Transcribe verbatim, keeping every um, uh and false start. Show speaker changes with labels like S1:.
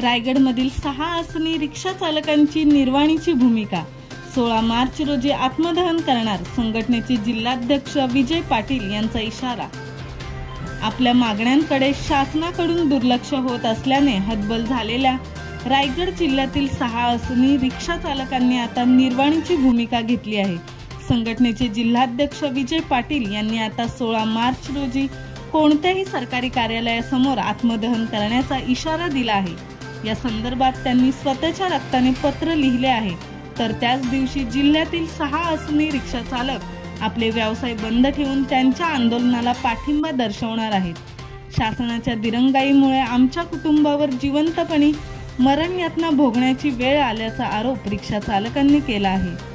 S1: रायगडमधील सहा आसनी रिक्षा चालकांची निर्वाणीची भूमिका. सोळा मार्च रोजी आत्मदहन करणार संघटनेचे जिल्हाध्यक्ष विजय पाटील यांचा इशारा. आपल्या मागण्यांकडे शासनाकडून दुर्लक्ष होत असल्याने हतबल झालेल्या रायगड जिल्ह्यातील सहा आसनी रिक्षा चालकांनी आता निर्वाणीची भूमिका घेतली आहे. संघटनेचे जिल्हाध्यक्ष विजय पाटील यांनी आता सोळा मार्च रोजी कोणत्याही सरकारी कार्यालयासमोर आत्मदहन करण्याचा इशारा दिला आहे. या संदर्भात त्यांनी स्वतःच्या रक्ताने पत्र लिहिले आहे. तर त्याच दिवशी जिल्ह्यातील सहा आसनी रिक्षा चालक आपले व्यवसाय बंद ठेवून त्यांच्या आंदोलनाला पाठिंबा दर्शवणार आहेत. शासनाच्या दिरंगाईमुळे आमच्या कुटुंबावर जिवंतपणे मरण यातना भोगण्याची वेळ आल्याचा आरोप रिक्षा चालकांनी केला आहे.